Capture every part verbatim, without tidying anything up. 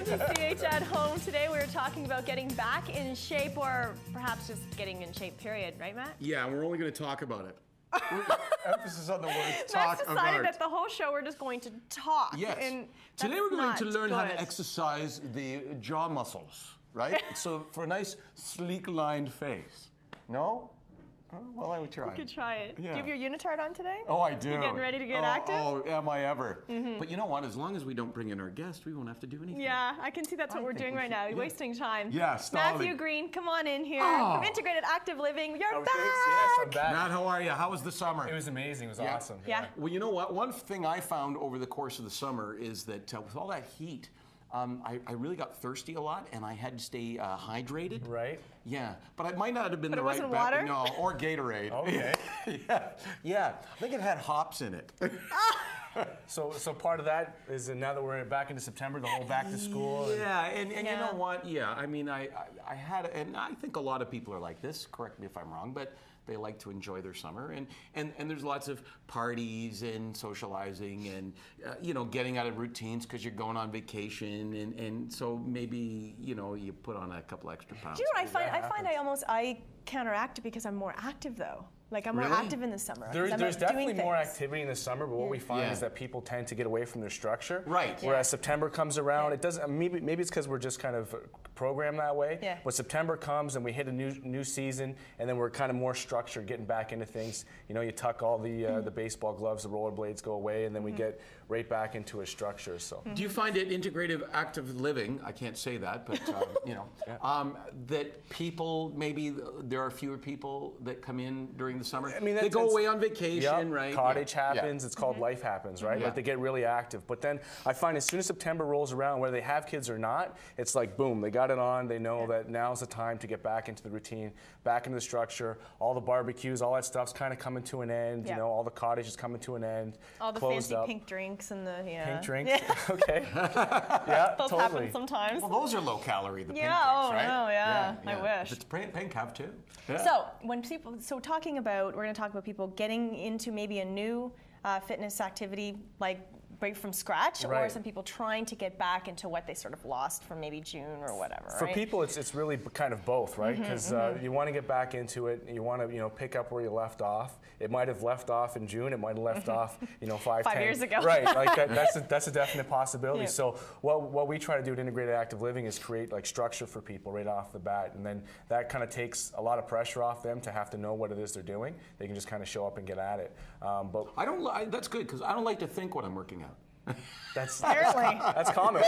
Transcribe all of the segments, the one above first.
to C H at Home. Today we were talking about getting back in shape, or perhaps just getting in shape, period. Right, Matt? Yeah, we're only going to talk about it. Emphasis on the word talk Matt's about. decided that the whole show we're just going to talk. Yes. And Today we're going to learn good. how to exercise the jaw muscles, right? So for a nice, sleek-lined face. No? Oh, well, I would try. You could try it. Yeah. Do you have your unitard on today? Oh, I do. You getting ready to get oh, active? Oh, am I ever? Mm-hmm. But you know what? As long as we don't bring in our guest, we won't have to do anything. Yeah, I can see that's what I we're doing we right should, now. yeah. Wasting time. Yeah, stalling. Matthew Green, come on in here. Oh. From Integrated Active Living. You're Oh, back. thanks. Yes, I'm back. Matt, how are you? How was the summer? It was amazing. It was Yeah. awesome. Yeah. Well, you know what? One thing I found over the course of the summer is that uh, with all that heat, um, I, I really got thirsty a lot, and I had to stay uh, hydrated. Right. Yeah, but it might not have been But the it right wasn't bet- water? No, or Gatorade. Okay. yeah, yeah. I think it had hops in it. So, so part of that is uh, now that we're back into September, the whole back to school. and- Yeah, and, and Yeah. you know what? Yeah, I mean, I, I, I had, and I think a lot of people are like this. Correct me if I'm wrong, but they like to enjoy their summer, and and, and there's lots of parties and socializing, and uh, you know, getting out of routines because you're going on vacation, and, and so maybe you know you put on a couple extra pounds. Do you know what I find? that I find I almost I counteract it because I'm more active though. Like I'm more Really? active in the summer. There, 'cause I'm there's out doing definitely more things. activity in the summer, but what we find Yeah. is that people tend to get away from their structure. Right. Whereas Yeah. September comes around, Yeah. it doesn't. Maybe maybe it's because we're just kind of programmed that way. Yeah. But September comes and we hit a new new season, and then we're kind of more structured, getting back into things. You know, you tuck all the uh, the baseball gloves, the rollerblades go away, and then we get right back into a structure. So. Do you find it integrative active living? I can't say that, but uh, you know, um, that people maybe there are fewer people that come in during the summer. I mean, they that's- go it's- away on vacation, Yep, right? Cottage Yeah. happens. Yeah. It's called life happens, right? Yeah. Like they get really active. But then I find as soon as September rolls around, whether they have kids or not, it's like boom, they got it on. They know that now's the time to get back into the routine, back into the structure. All the barbecues, all that stuff's kind of coming to an end. Yeah. You know, all the cottage is coming to an end. All the closed fancy up. pink drinks and the yeah. Pink drinks. Yeah. Okay. Yeah, Those totally. happen sometimes. Well, those are low calorie. The Yeah, pink drinks, oh, right? no, yeah, I wish. If it's pink, pink have too. Yeah. So when people, so talking about, we're going to talk about people getting into maybe a new uh, fitness activity, like right from scratch, or Right. some people trying to get back into what they sort of lost from maybe June or whatever. For right? people, it's it's really b- kind of both, right? Because uh, you want to get back into it. You want to you know pick up where you left off. It might have left off in June. It might have left off you know five, Five ten years ago. Right, like that, that's a, that's a definite possibility. Yeah. So what what we try to do at Integrated Active Living is create like structure for people right off the bat, and then that kind of takes a lot of pressure off them to have to know what it is they're doing. They can just kind of show up and get at it. Um, but I don't. li- That's good because I don't like to think when I'm working out. that's Apparently. that's common.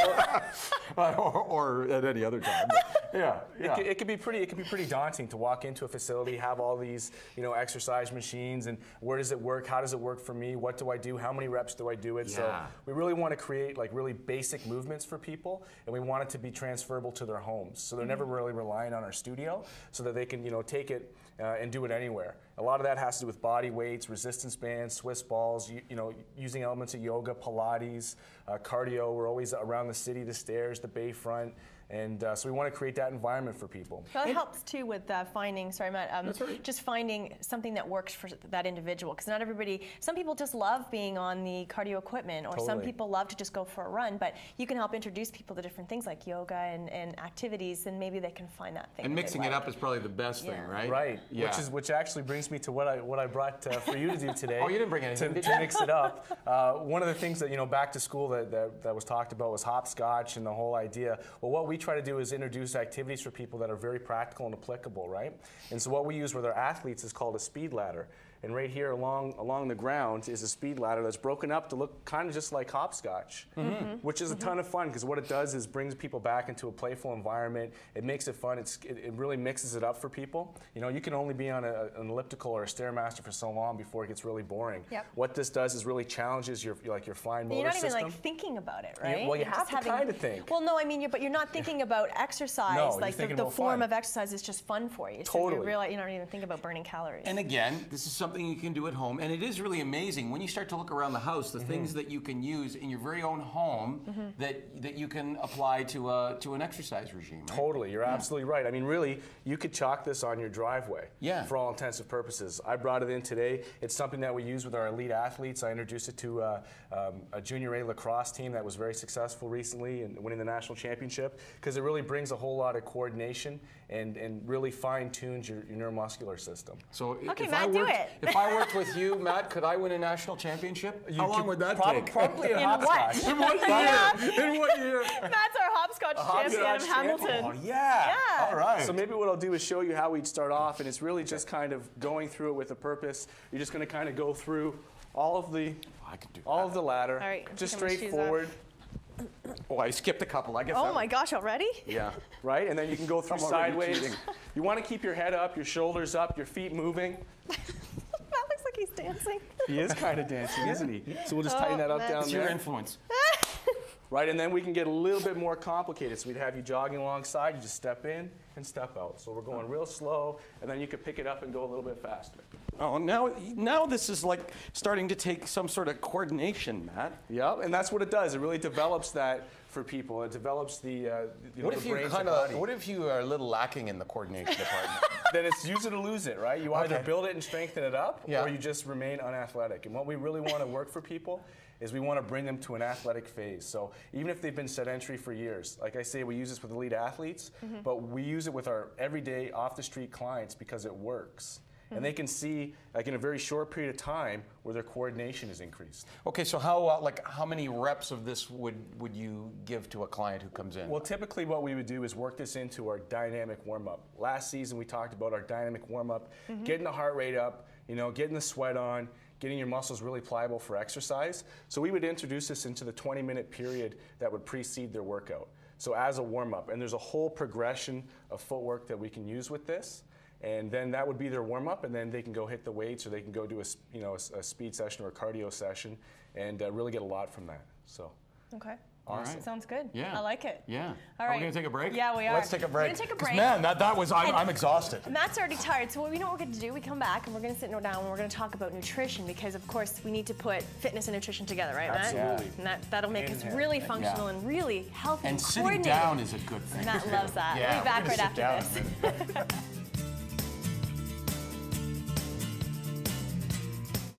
or, or at any other time. But yeah, It, yeah. could, it could be pretty. It could be pretty daunting to walk into a facility, have all these, you know, exercise machines, and where does it work? How does it work for me? What do I do? How many reps do I do it? So Yeah. we really want to create like really basic movements for people, and we want it to be transferable to their homes. So they're never really relying on our studio, so that they can, you know, take it uh, and do it anywhere. A lot of that has to do with body weights, resistance bands, Swiss balls. You, you know, using elements of yoga, Pilates, uh, cardio. We're always around the city, the stairs, the bayfront. And uh, so we want to create that environment for people. That helps too with uh, finding, sorry Matt, um, That's right. just finding something that works for that individual. Because not everybody, some people just love being on the cardio equipment, or some Totally. people love to just go for a run, but you can help introduce people to different things like yoga and, and activities, and maybe they can find that thing. And that they mixing it like. up is probably the best thing, Yeah. right? Right, Yeah. which is which actually brings me to what I what I brought uh, for you to do today. Oh, you didn't bring anything, to, did to you? mix it up. Uh, one of the things that you know back to school that, that that was talked about was hopscotch and the whole idea. Well, what we try to do is introduce activities for people that are very practical and applicable, right? And so what we use with our athletes is called a speed ladder. And right here along along the ground is a speed ladder that's broken up to look kind of just like hopscotch, mm-hmm. which is a ton of fun because what it does is brings people back into a playful environment. It makes it fun. It's, it, it really mixes it up for people. You know, you can only be on a, an elliptical or a Stairmaster for so long before it gets really boring. Yep. What this does is really challenges your like your fine motor You're not even system. like thinking about it, You- right? well, you You're have just to kind of think. Well, no, I mean, you're, but you're not thinking about exercise. No, you're like the, thinking the about form fun. of exercise is just fun for you. So Totally. you realize you're not even thinking about burning calories. And again, this is something something you can do at home, and it is really amazing when you start to look around the house, the mm-hmm. things that you can use in your very own home mm-hmm. that that you can apply to a to an exercise regime. Right? Totally, you're yeah. absolutely right. I mean, really, you could chalk this on your driveway. Yeah. For all intents and purposes, I brought it in today. It's something that we use with our elite athletes. I introduced it to uh, um, a junior A lacrosse team that was very successful recently and winning the national championship because it really brings a whole lot of coordination and and really fine tunes your, your neuromuscular system. So okay, if Matt, I worked, do it. if I worked with you, Matt, could I win a national championship? You How long would that prob take? Probably in, in hopscotch. In what year? In what year? Matt's our hopscotch champion of Hamilton. Oh, yeah. yeah. All right. So maybe what I'll do is show you how we'd start off, and it's really just kind of going through it with a purpose. You're just going to kind of go through all of the, I can do all that. of the ladder, all right, just take my shoes straightforward. Oh, I skipped a couple. I guess. Oh that my gosh, already? Yeah. Right, and then you can go through I'm already sideways. cheating. You want to keep your head up, your shoulders up, your feet moving. Matt looks like he's dancing. He is kind of dancing, isn't he? So we'll just Oh, tighten that up Matt. down It's there. your influence. Right, and then we can get a little bit more complicated. So we'd have you jogging alongside, you just step in and step out. So we're going real slow, and then you could pick it up and go a little bit faster. Oh, now now this is like starting to take some sort of coordination, Matt. Yep, and that's what it does. It really develops that for people. It develops the, uh, you know, What the if you brains kind and of? body. What if you are a little lacking in the coordination department? Then it's use it or lose it, right? You either Okay. build it and strengthen it up, Yeah. or you just remain unathletic. And what we really want to work for people is we want to bring them to an athletic phase. So even if they've been sedentary for years, like I say, we use this with elite athletes, mm-hmm. but we use it with our everyday off-the-street clients because it works. Mm-hmm. And they can see, like in a very short period of time, where their coordination is increased. Okay, so how uh, like how many reps of this would would you give to a client who comes in? Well, typically what we would do is work this into our dynamic warm-up. Last season we talked about our dynamic warm-up, mm-hmm. getting the heart rate up, you know, getting the sweat on, getting your muscles really pliable for exercise. So we would introduce this into the twenty minute period that would precede their workout. So as a warm-up, and there's a whole progression of footwork that we can use with this. And then that would be their warm-up, and then they can go hit the weights, or they can go do a, you know, a, a speed session or a cardio session, and uh, really get a lot from that. So. Okay. Awesome. Right. Sounds good. Yeah. I like it. Yeah. All Are right. we going to take a break? Yeah, we are. Let's take a break. We're going to take a 'Cause break. Man, that, that was, I'm, And I'm exhausted. Matt's already tired, so what we know what we're going to do, we come back and we're going to sit down and we're going to talk about nutrition because, of course, we need to put fitness and nutrition together, right, Matt? Absolutely. And that, that'll make Hand us in hand. really functional Yeah. and really healthy and, And sitting coordinated. down is a good thing. Matt loves that. Yeah, we'll be back we're right gonna after sit down this.